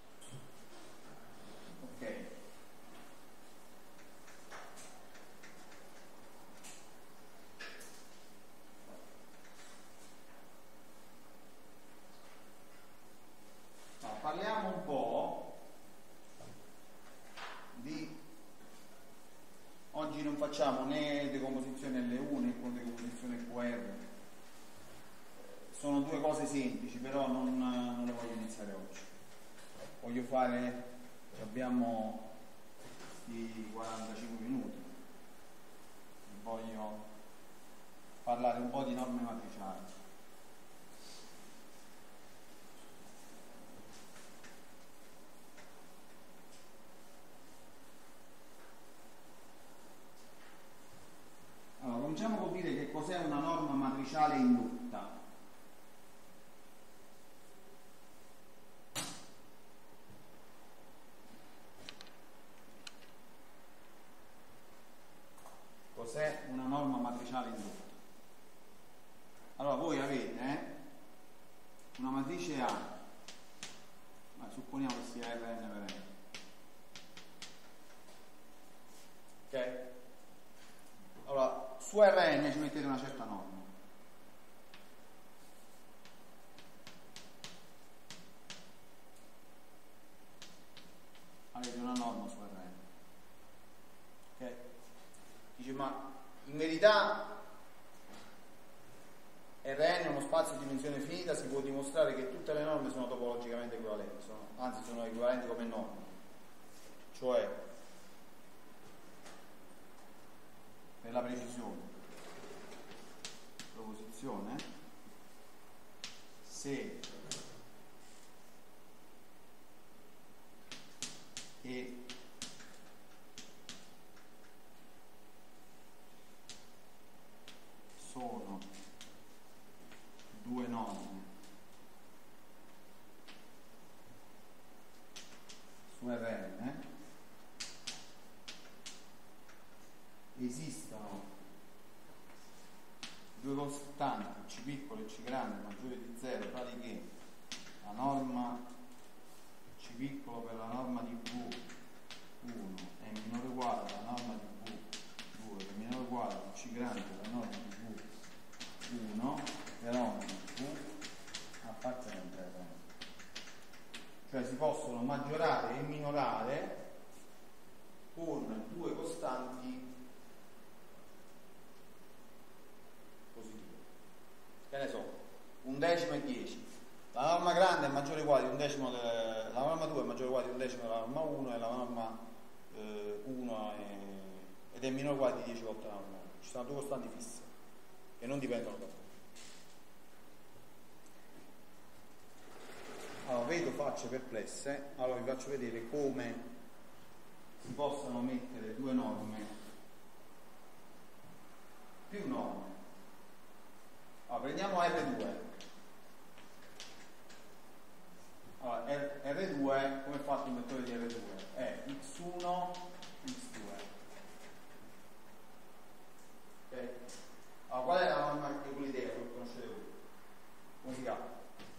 Ok. Parliamo un po' di... Oggi non facciamo né decomposizione L1 né decomposizione QR. Sono due cose semplici, però non le voglio iniziare oggi. Voglio fare... abbiamo i 45 minuti. Voglio parlare un po' di norme matriciali. Allora, cominciamo col dire che cos'è una norma matriciale indotta. Cos'è una norma matriciale indotta? Allora, voi avete una matrice A, supponiamo che sia Rn per N. Ok? Allora, su Rn ci mettete una certa norma. Avete una norma su Rn. Ok? Dice, ma in verità Rn è uno spazio di dimensione finita, si può dimostrare che tutte le norme sono topologicamente equivalenti, anzi sono equivalenti come norme. Cioè, per la precisione, proposizione, se e sono due norme su Rn, esistono due costanti C piccolo e C grande maggiore di 0 tali che la norma C piccolo per la norma di V1 è minore o uguale alla norma di V2 che è minore o uguale a C grande per la norma di V1 però V appartenente a Rn. Cioè si possono maggiorare e minorare con due costanti positive. Che ne so, 1/10 e 10. La norma grande è maggiore o uguale di 1/10 la norma 2 è maggiore o uguale di 1/10 della norma 1 e la norma 1 ed è minore o uguale di 10 volte la norma 1. Ci sono due costanti fisse che non dipendono da voi. Allora, vedo facce perplesse, allora vi faccio vedere come si possono mettere due norme, più norme. Allora, prendiamo R2. Allora, R2, come è fatto il vettore di R2? È x1, x2. Ok? Allora, qual è la norma euclidea che conoscete voi? Come si chiama?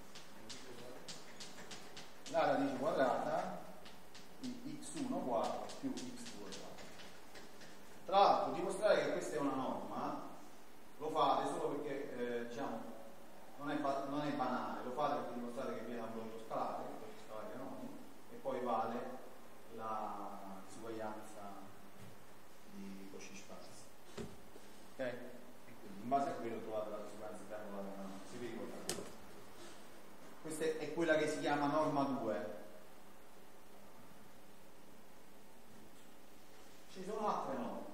La radice quadrata di x1 uguale più x2 uguale. Tra l'altro, dimostrare che questa è una norma lo fate solo perché diciamo non è banale, lo fate perché dimostrate che viene da un prodotto scalare canonico, e poi vale la disuguaglianza di Cauchy-Schwarz. Ok? E quindi in base a quello trovate la disuguaglianza triangolare canonica. Si vi ricordate? Questa è quella che si chiama norma 2. Ci sono altre norme.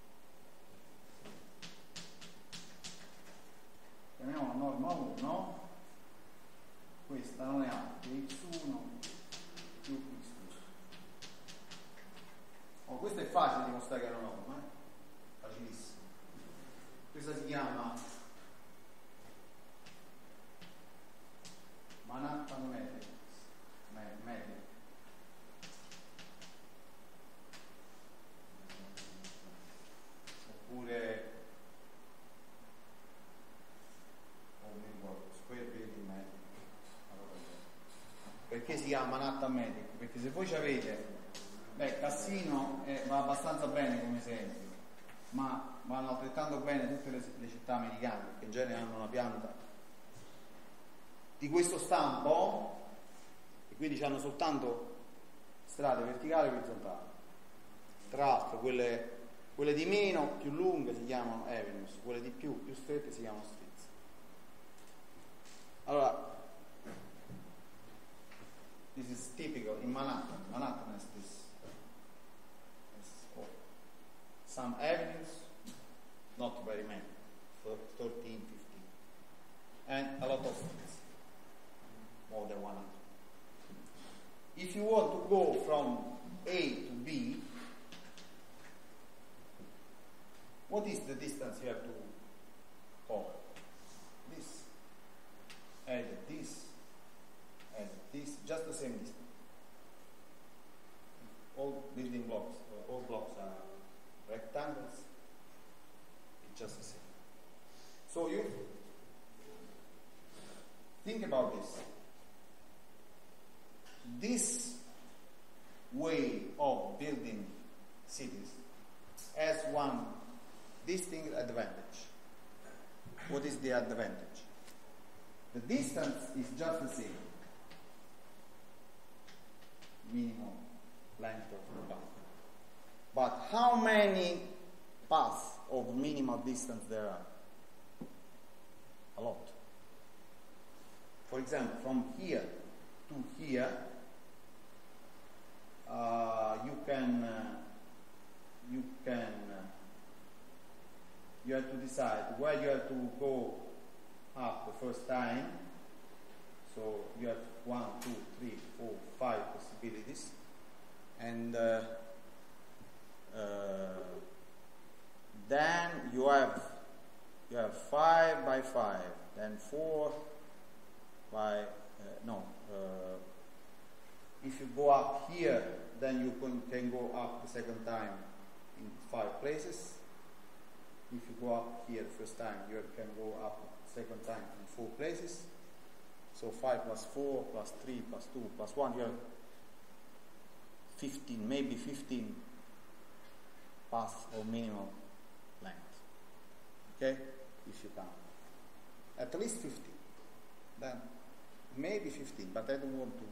Chiamiamola norma 1. Questa non è altro che x1 più x2. Oh, questo è facile dimostrare che è una norma, facilissimo. Questa si chiama Manhattan Matrix. Perché si chiama Manhattan Metric? Perché se voi ci avete, Cassino va abbastanza bene come esempio, ma vanno altrettanto bene tutte le città americane, che in genere hanno una pianta di questo stampo, e quindi hanno soltanto strade verticali e orizzontali. Tra l'altro quelle di meno, più lunghe, si chiamano avenues, quelle di più strette si chiamano streets. Allora, this is typical in Manhattan. Manhattan has this some avenues, not very many, 13, 15, and a lot of streets, more than 100. If you want to go from A to B, what is the distance you have to cover? This, add this, just the same distance. All building blocks, all blocks are rectangles, it's just the same. So you think about this. This way of building cities has one distinct advantage. What is the advantage? The distance is just the same. Minimum length of the path. But how many paths of minimal distance there are? A lot. For example, from here to here, you have to decide where you have to go up the first time. So you have 1, 2, 3, 4, 5 possibilities, and then you have 5 by 5, then 4 by if you go up here, then you can go up the second time in 5 places. If you go up here the first time, you can go up the second time in 4 places. So 5 plus 4 plus 3 plus 2 plus 1, you have 15, maybe 15 paths or minimal length. Okay? If you count. At least 15. Then maybe 15, but I don't want to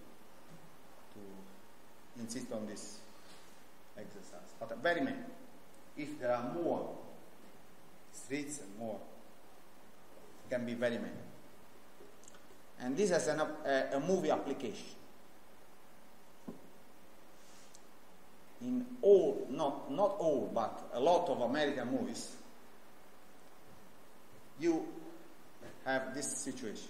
insist on this exercise. But very many. If there are more streets and more, it can be very many. And this has a movie application. In all, not all, but a lot of American movies, you have this situation.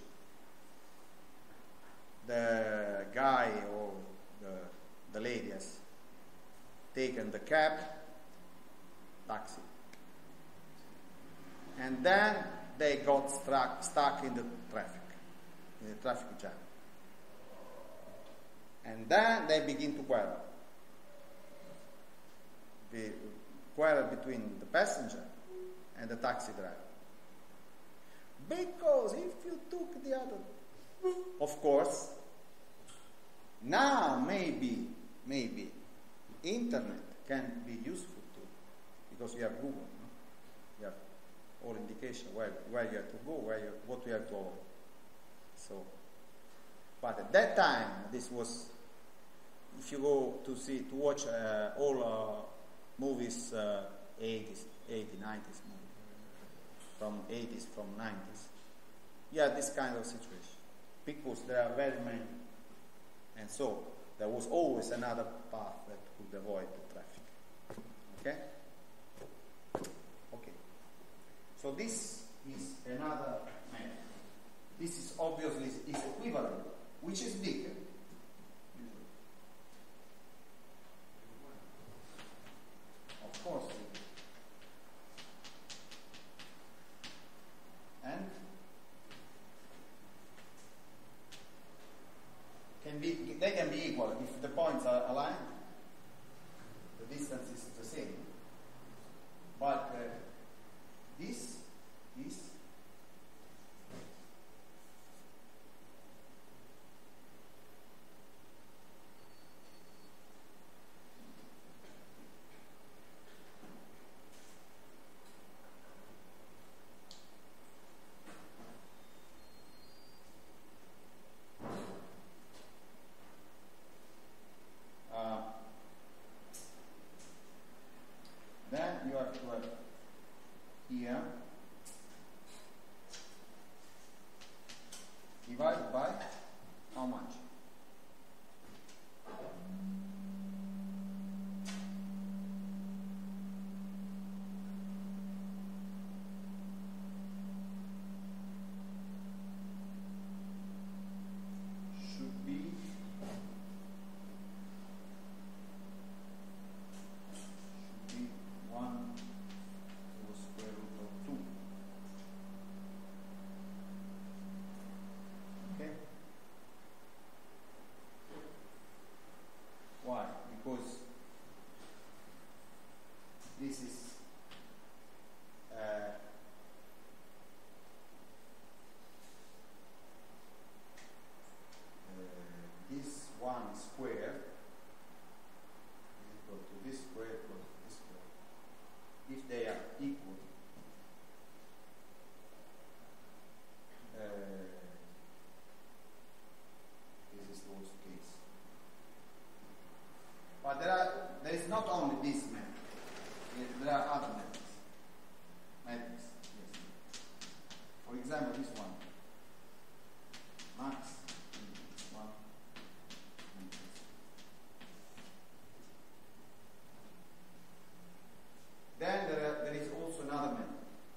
The guy or the lady has taken the cab, taxi, and then they got stuck in the traffic jam. And then they begin to quarrel. The quarrel between the passenger and the taxi driver. Because if you took the other, of course, now maybe internet can be useful too, because you have Google, no? You have all indication where you have to go, what you have to avoid. So, but at that time, this was, if you go to watch all movies, 80s, 90s, from 80s, from 90s, you have this kind of situation. Because there are very many. And so, there was always another path that could avoid the traffic. Okay? Okay. So this is another method. This is obviously is equivalent, which is bigger. Of course. And they can be equal if the points are aligned. The distance is the same. But this right? How much? Should be 1 to the square root of 2. Okay? Why? Because this is this 1 square is equal to this square plus this square. If they are equal, this is the worst case. But there is not only this method. There are other methods. Yes. For example, this one. Max and this one. And this. Then there is also another method.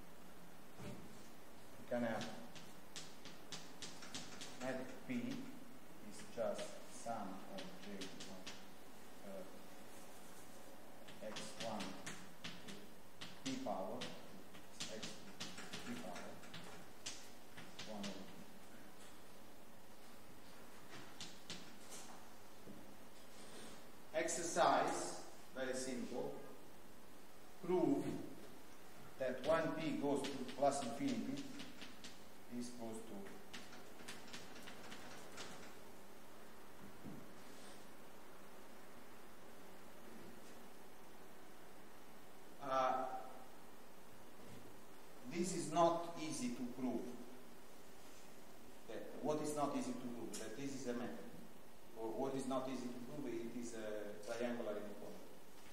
You can have method P is just sum of J of x1 p power x p power 1 over 2. Exercise, very simple. Prove that 1p goes to plus infinity, this goes to this is not easy to prove. What is not easy to prove? That this is a method. Or what is not easy to prove? It is a triangular inequality.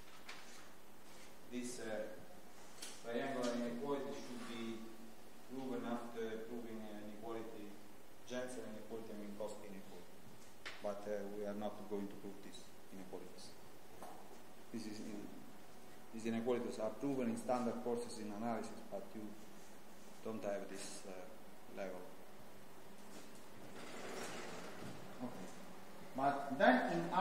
This triangular inequality should be proven after proving an inequality, Jensen inequality and Minkowski inequality. But we are not going to prove these inequalities. These inequalities are proven in standard courses in analysis, but you don't have this level. Okay. But then in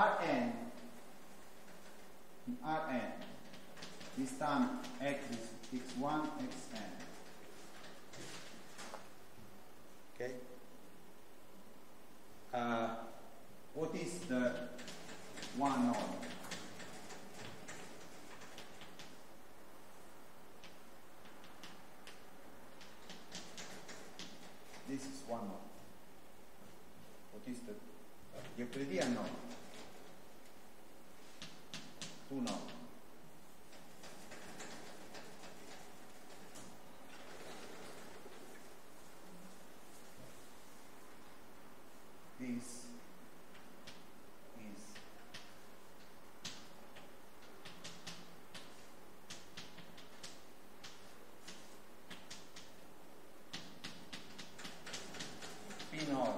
Rn, this time x is x1, xn. Okay. What is the one norm? This is one norm. What is the Euclidean norm? Two norm. This is P norm.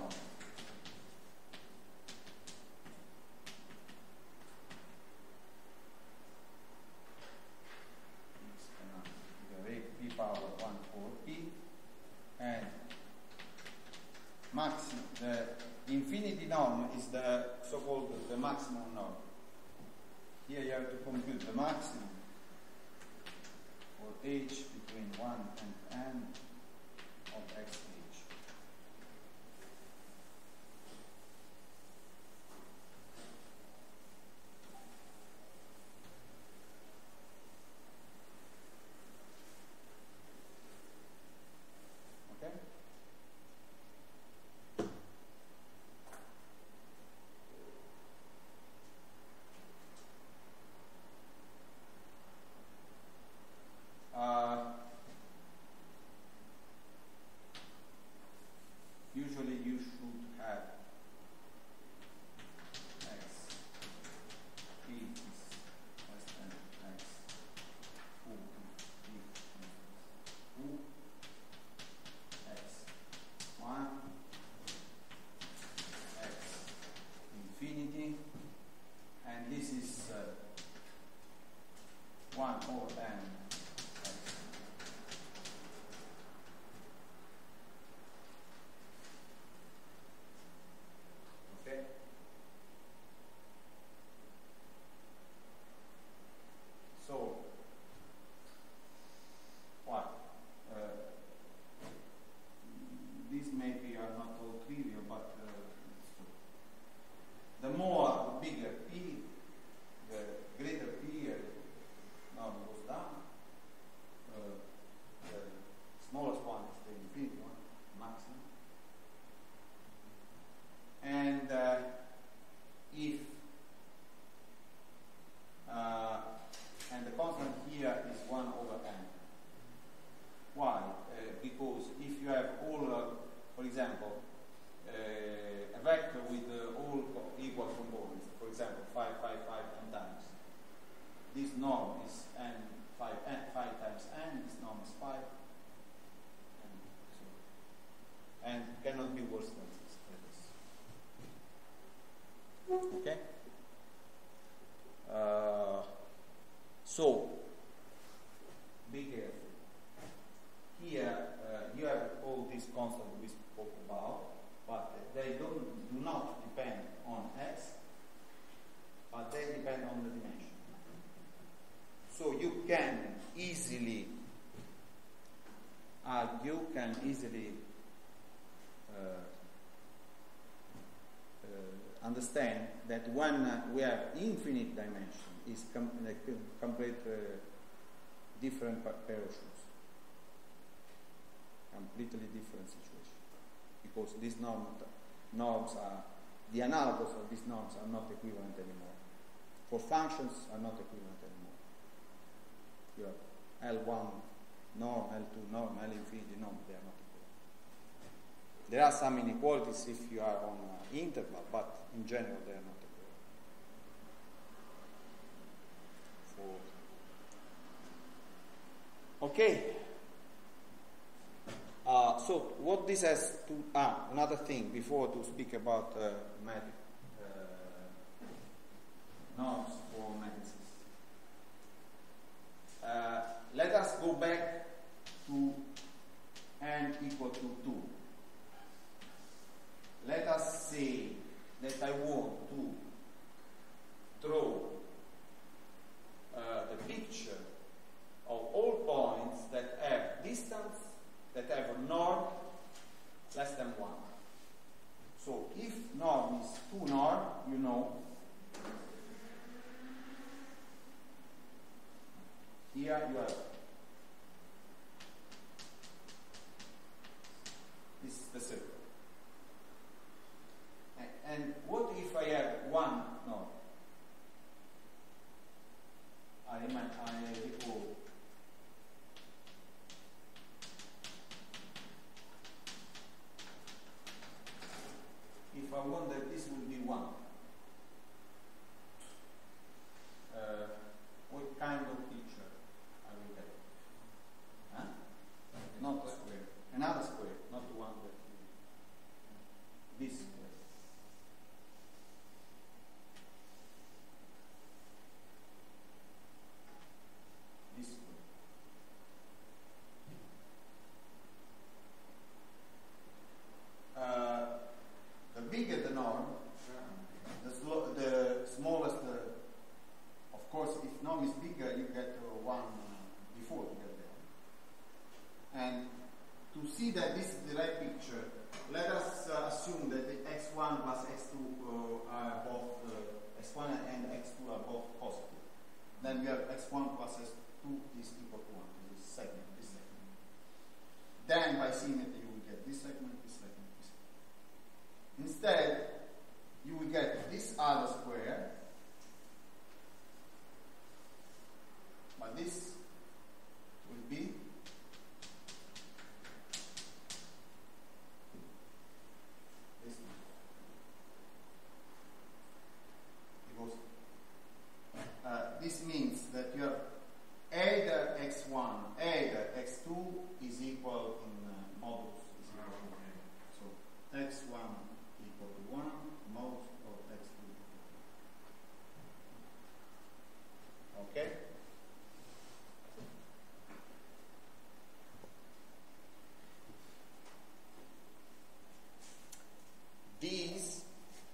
P power 1 over P, and maximum, the infinity norm is the so-called the maximum norm. Here you have to compute the maximum for h between 1 and n of xh. Okay? 5, 5, 5 n times. This norm is n 5 times n, this norm is 5, and cannot be worse than this. Okay? So, be careful. Here, you have all these constants we spoke about, but they do not depend on x, but they depend on the dimension. So you can easily argue, understand that when we have infinite dimension, is complete different pair of shoes, completely different situation, because these norms are the analogous of these norms are not equivalent anymore. For functions are not equivalent anymore. You have L1 norm, L2 norm, L infinity norm, they are not equivalent. There are some inequalities if you are on an interval, but in general they are not equivalent. Okay. So what this has to another thing before to speak about magic norms for matrices. Let us go back to n equal to 2. Let us say that I want to draw the picture of all points that have distance, that have a norm less than 1. So if norm is 2 norm, you know, here you have this is the circle. And what if I have 1 norm? I recall if I want that this will be 1, what kind of picture I will get? Huh? Not a square. Another square, not the one that this square. This square. The bigger the norm, the smallest. Of course, if norm is bigger, you get 1 before you get there. And to see that this is the right picture, let us assume that the x1 plus x2 are both x1 and x2 are both positive. Then we have x1 plus x2 is equal to 1. This segment, this segment. Then by symmetry you will get this segment, this segment, this segment. Instead, you will get this other square, but this will be this one. Because this means that you have either x1, either x2 is equal in modulus is equal to 1. So x1 equal to 1, modulus of x2 equal to 1. Okay? These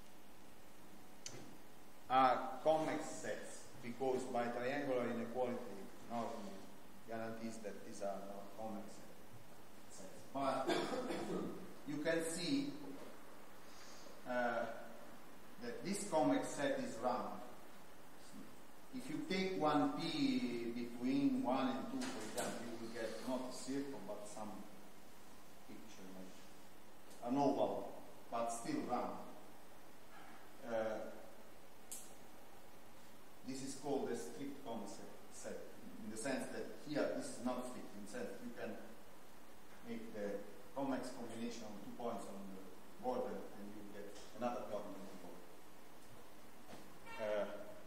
are convex sets because by triangular inequality norm guarantees that these are not convex sets. But you can see that this convex set is round. If you take one P between 1 and 2, for example, you will get not a circle but some picture like an oval, but still round. This is called a strict convex set, in the sense that here this is not strict, in the sense that you can make the convex combination of 2 points on the border and you get another problem on the border.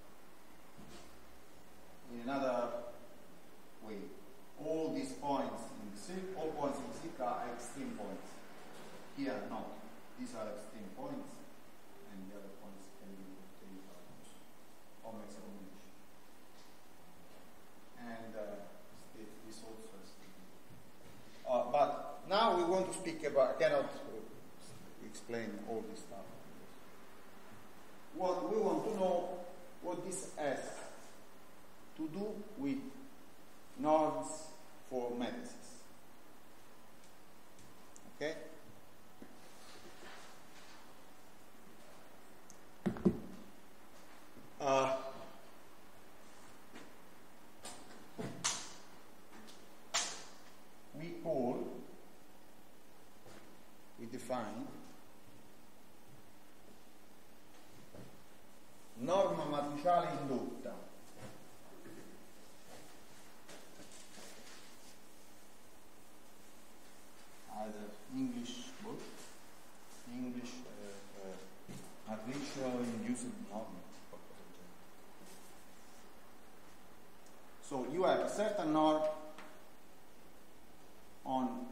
what this has to do with norms for matrices. Okay? We define norma matriciale indotta either English book, English matricial induced norm. So you have a certain norm on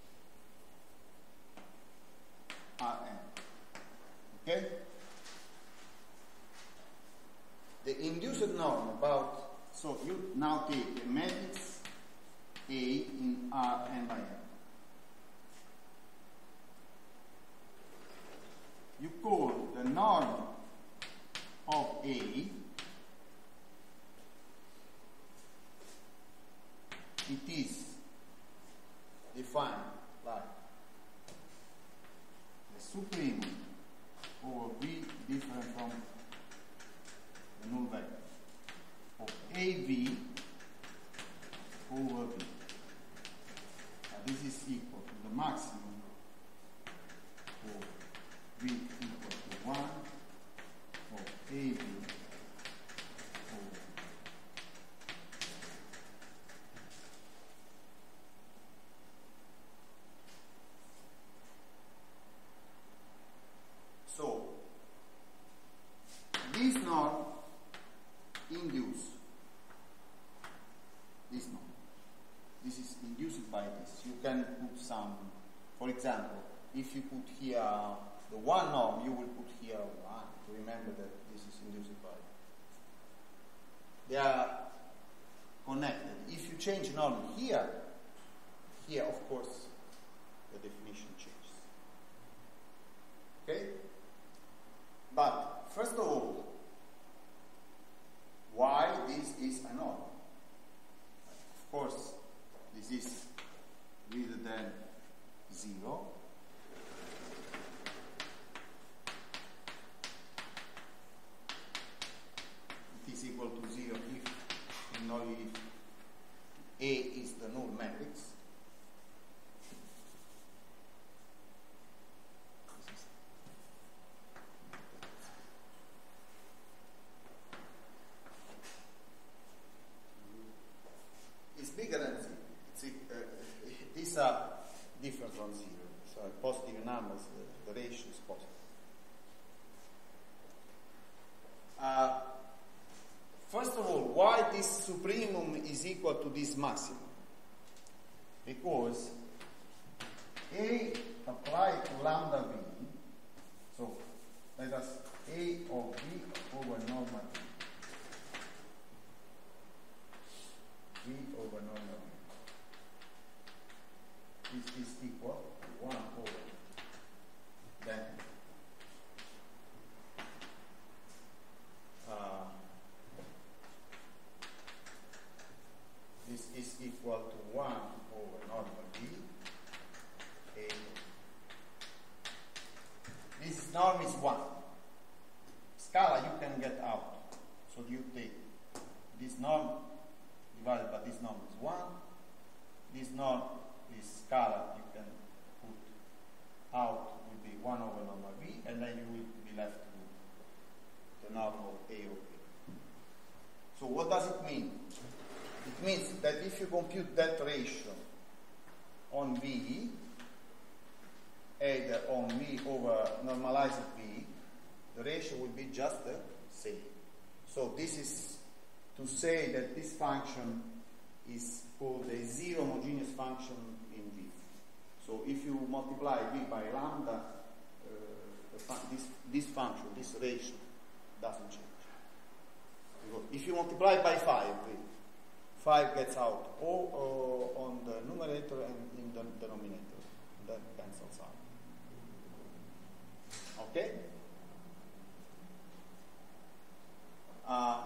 Rn. Okay? The induced norm about, so you now take a matrix A in Rn by n. You call the norm of A, it is defined like the supreme over V different from the null vector of AV over V. This is equal to the maximum of V equal to 1 of AV over V. So, this norm induce this norm. This is induced by this. You can put some, for example, if you put here the one norm, you will put here 1 to remember that this is induced by. They are connected. If you change norm here, of course the definition changes. Okay? But first of all, why this is a norm? Of course, this is greater than 0. It is equal to 0 if and only if A is the null matrix. It's bigger than 0. These are different from 0. So positive numbers, the ratio is positive. First of all, why this supremum is equal to this maximum? Because A applied to lambda V, so let us A of V over norma V over norma V. This is equal to 1 over then this is equal to 1 over normal V. A. This norm is 1. Scala you can get out. So you take this norm divided by this norm is 1. This norm is scalar, you can put out will be 1 over normal V, and then you will be left with the norm of A of V. So what does it mean? It means that if you compute that ratio on V, either on V over normalized V, the ratio will be just the same. So this is to say that this function is called a zero homogeneous function in V. So if you multiply V by lambda, this function, this ratio, doesn't change. Because if you multiply by 5, 5 gets out or on the numerator and in the denominator. That cancels out. Okay?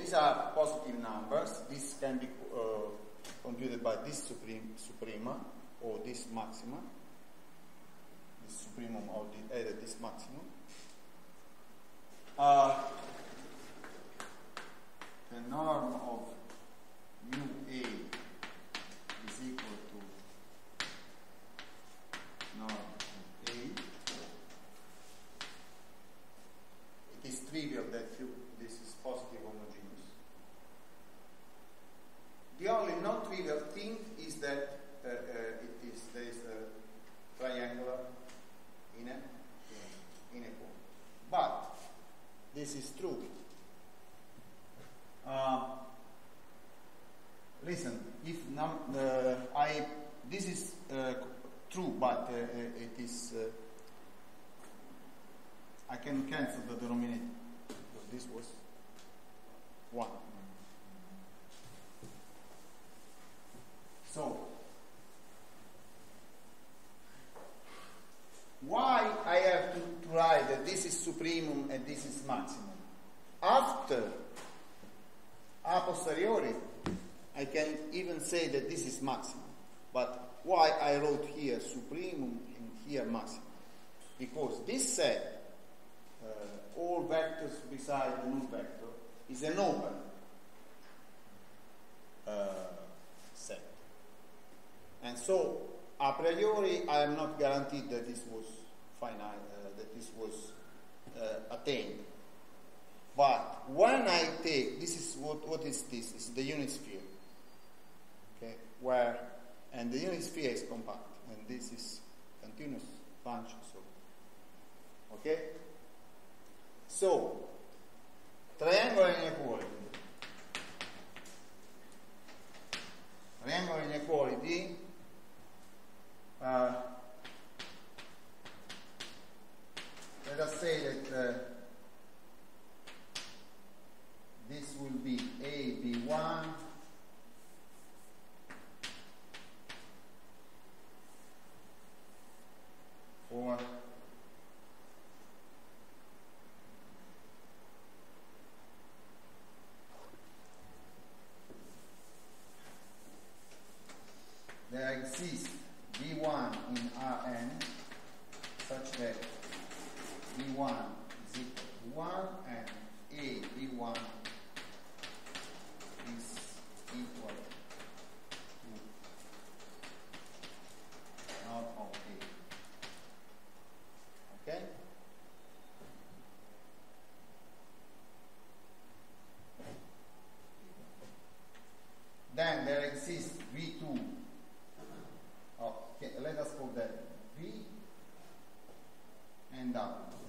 these are positive numbers. This can be computed by this suprema or this maxima, this supremum or this maximum. The norm of UA is equal to norm of A. It is trivial that this is positive homogeneous. The only non-trivial thing is that there is a triangular inequality. But this is true. Listen, if this is true, but it is I can cancel the denominator because this was 1. So why I have to write that this is supremum and this is maximum? After, a posteriori, I can even say that this is maximum. But why I wrote here supremum and here maximum? Because this set, all vectors beside the null vector, is an open set. And so, a priori, I am not guaranteed that this was finite, that this was attained. But when I take, this is what is this? It's the unit sphere. Okay, and the unit sphere is compact, and this is continuous function. So, okay. So, triangular inequality. Triangular inequality. Let us say that this will be AB1 for there exists B1 in Rn such that B1 is equal to 1 and A B1 is equal to norm of A. Okay? Then there exists V2. Okay, let us call that V and W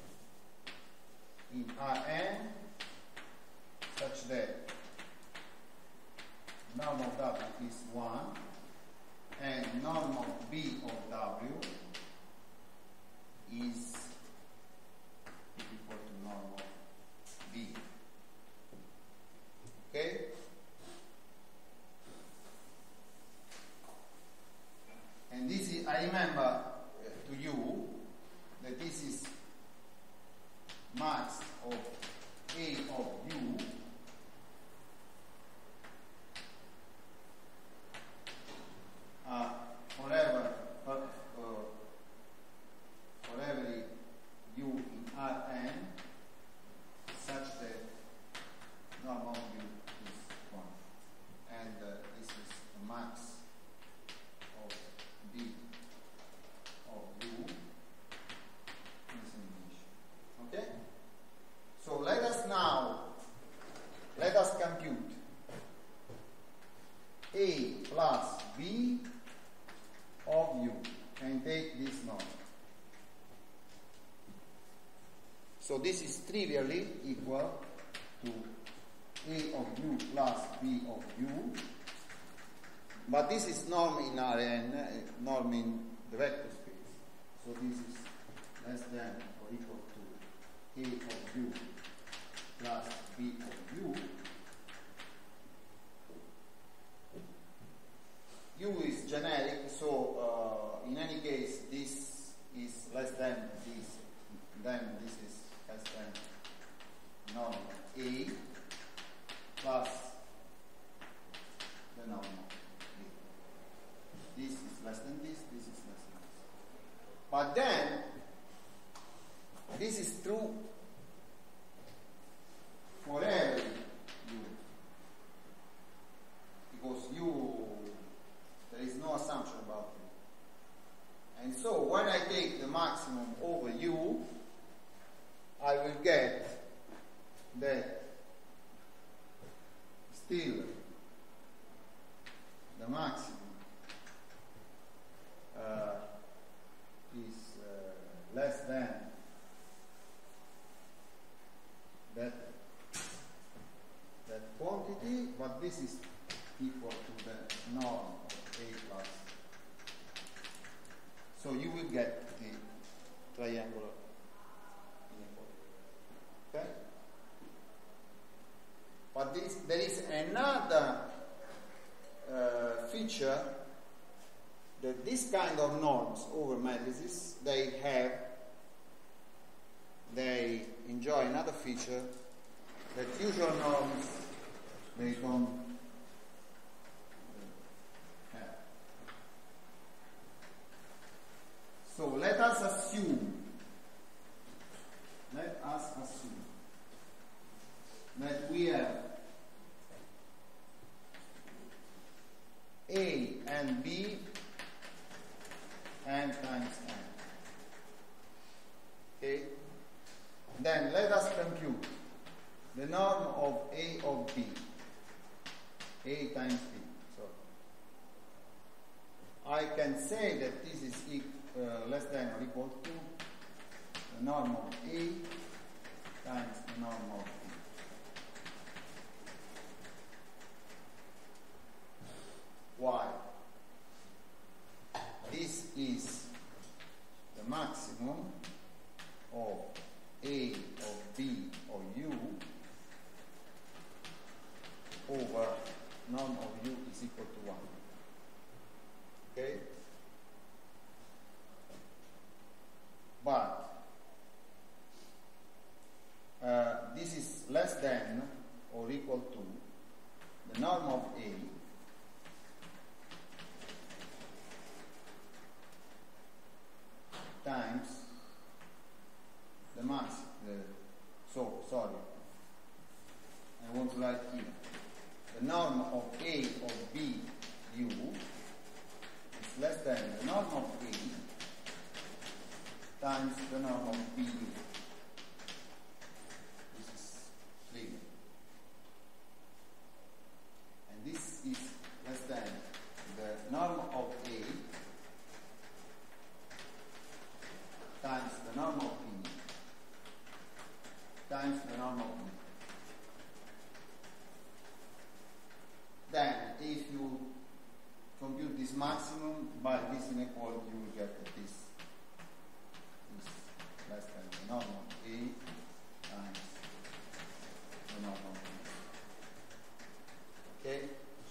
in Rn such that norm of W is 1 and norm of B of W is equal to norm of B. Okay? And this is, I remember to you that this is max of A of U for every U in Rn such that norm of U is 1. And this is the max of B of U in simulation. Okay? So let us compute A plus B of U and take this norm. So this is trivially equal to A of U plus B of U. But this is norm in Rn, norm in the vector space. So this is less than or equal to A of U plus B of U. U is generic, so in any case this is less than this, then this is less than norm A plus true for every u, because u, there is no assumption about it. And so when I take the maximum over u, I will get that still the maximum is less than that quantity, but this is equal to the norm of A plus. So you will get the triangular inequality. Okay? But there is another feature that this kind of norms over matrices, they enjoy another feature that usual norms they don't have. So let us assume that we have A and B n times n. Okay? Then let us compute the norm of A of B. A times B. So I can say that this is less than or equal to the norm of A times the norm of B. Why? This is the maximum of A of B of U over norm of U is equal to 1. Okay? But this is less than or equal to the norm of A times the max. I want to write here the norm of A of B U is less than the norm of A times the norm of B U. This is clear. And this is less than the norm of A times the norm of B times the norm of B. Then, if you compute this maximum by this inequality, you will get that this is less than the norm of A times the norm of B. Okay?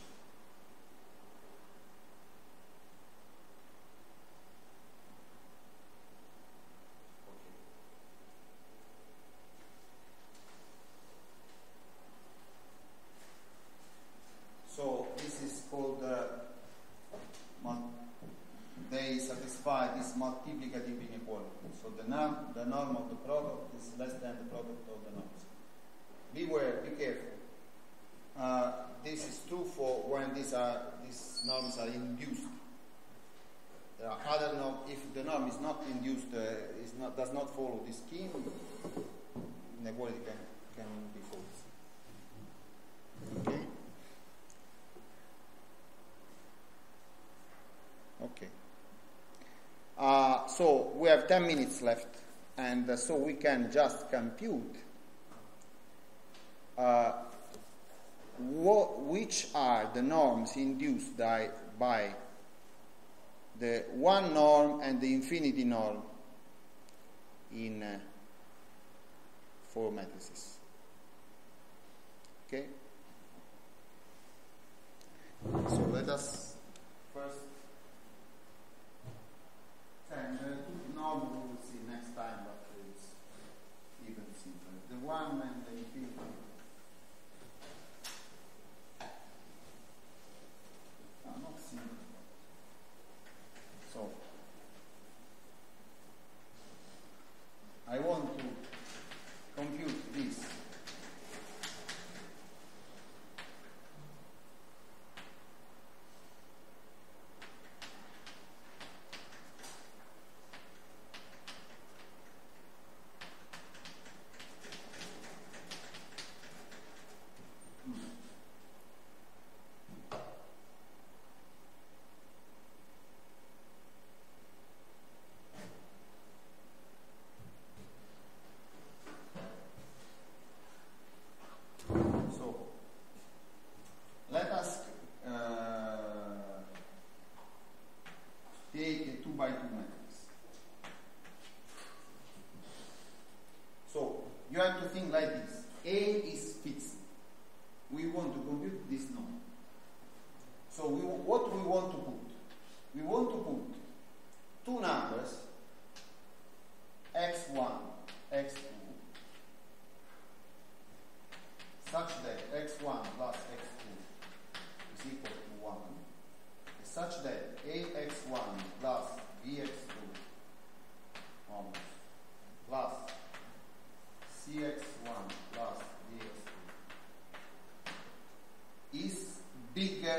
So this is called, they satisfy this multiplicative inequality. So the norm of the product is less than the product of the norms. Beware, be careful. This is true for when these norms are induced. There are other norms. If the norm is not induced, does not follow this scheme, inequality can be false. Okay. Okay. So we have 10 minutes left, and so we can just compute which are the norms induced by the one norm and the infinity norm in 4 matrices. Okay? So let us first. And the norm we will see next time, but it's even simpler. The one and the infinity. Not simple. So I want to have to think like this. A is fixed. We want to compute this number. So what we want to put? We want to put two numbers, x1, x2, such that x1 plus x2 is equal to 1, such that ax1 plus bx2 plus cx1 plus dx2 is bigger,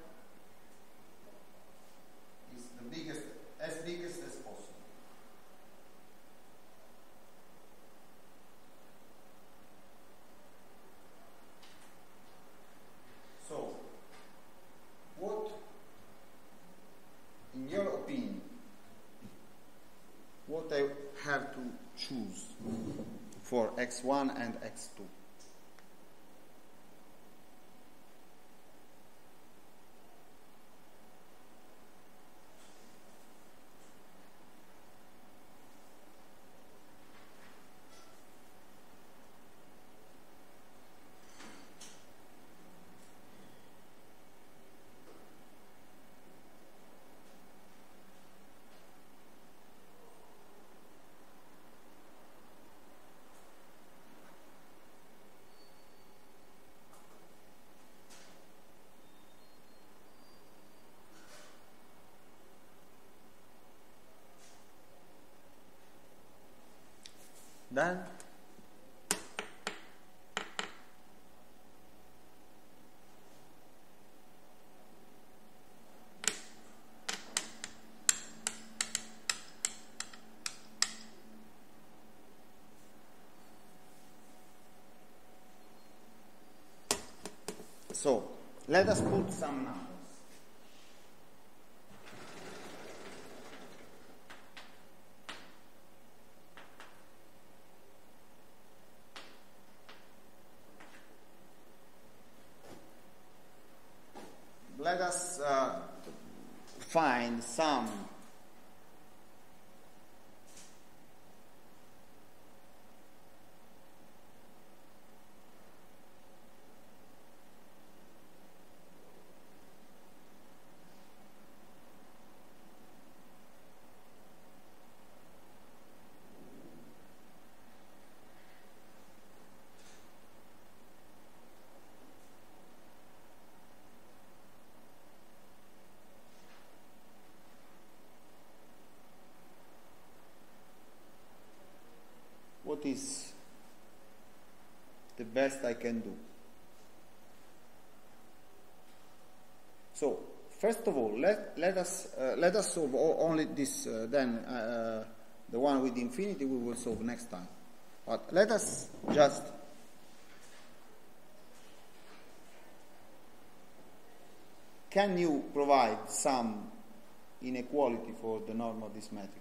is the biggest, as biggest as possible. So, what, in your opinion, what I have to choose for x1 and x2? Done? So, let us put some numbers. Let us find some what is the best I can do. So, first of all, let us solve only this, then the one with infinity we will solve next time. But let us just can you provide some inequality for the norm of this matrix?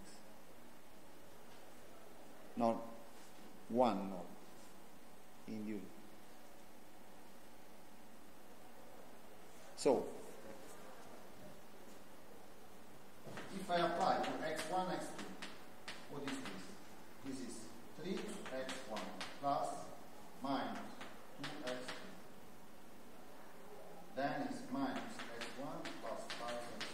Not one norm in unit. So, if I apply to x1, x2, what is this? This is 3x1 plus minus 2x2. Then is minus x1 plus 5x2.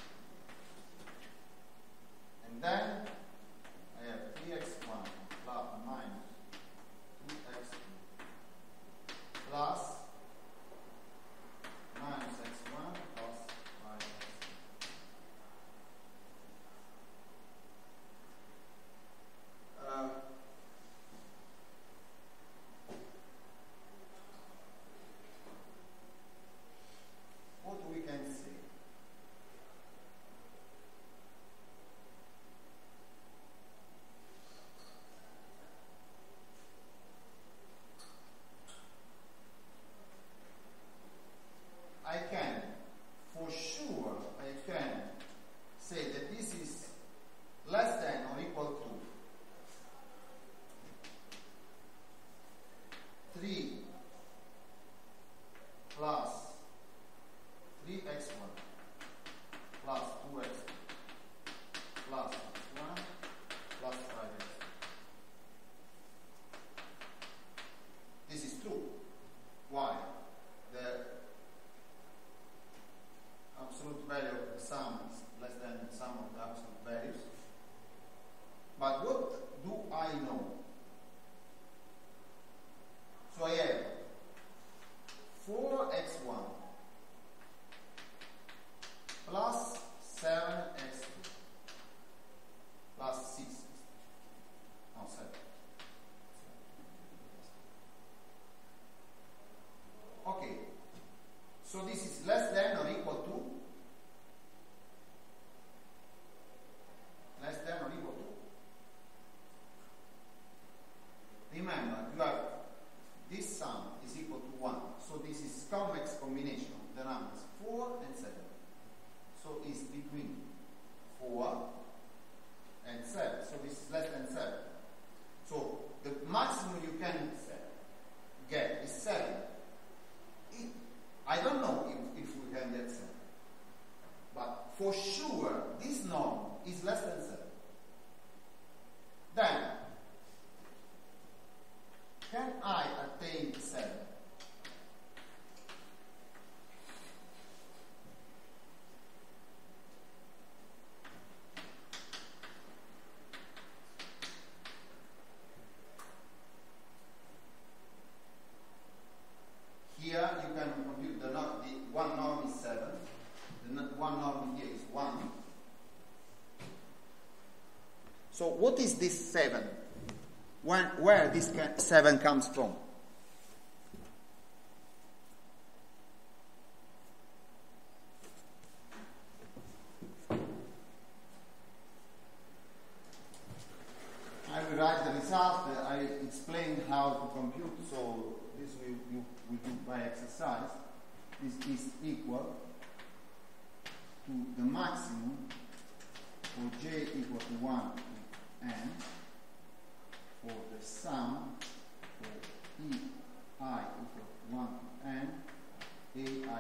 And then I have 3x1 plus minus 2x2 plus minus x1 plus 5x2. Can I attain 7? Here you can compute the one norm is 7, the one norm here is 1. So what is this 7? Where this 7 comes from? I will write the result. I explain how to compute, so this we do by exercise. This is equal to the maximum for j equal to 1 to n for the sum for e I equal to 1 to n ai.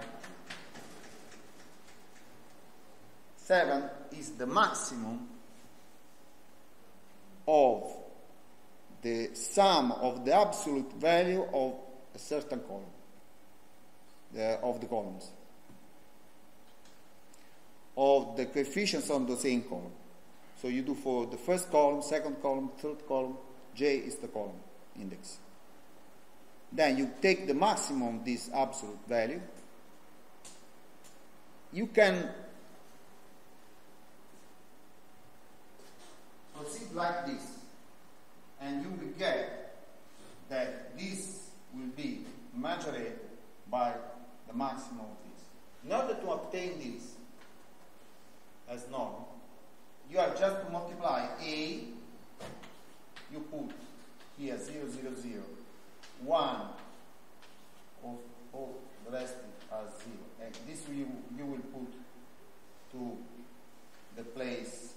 7 is the maximum of the sum of the absolute value of a certain column, of the columns, of the coefficients on the same column. So you do for the first column, second column, third column, j is the column index. Then you take the maximum of this absolute value. You can proceed like this, and you will get that this will be measured by the maximum of this. In order to obtain this as norm, you are just to multiply a, you put here 0, 0, 0, 1 of all the rest are 0, and this you will put to the place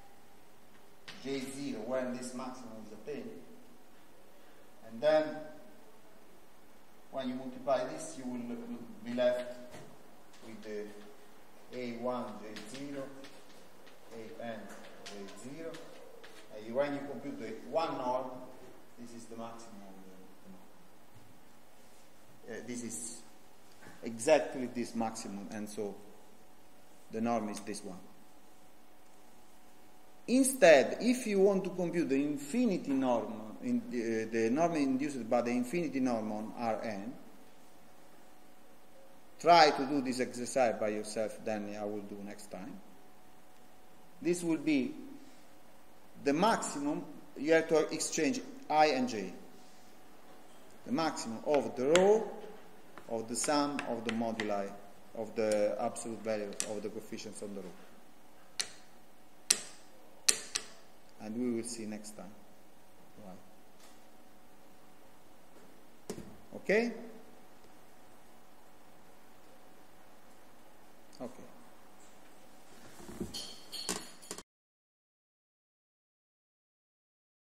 j0 when this maximum is attained, and then when you multiply this, you will be left with the a1 j0, an j0, and when you compute the one norm, this is the maximum of the norm. This is exactly this maximum, and so the norm is this one. Instead, if you want to compute the infinity norm, the norm induced by the infinity norm on Rn, try to do this exercise by yourself, then I will do next time. This will be the maximum. You have to exchange I and j. The maximum of the row of the sum of the moduli of the absolute values of the coefficients on the row. And we will see next time. Right. Okay?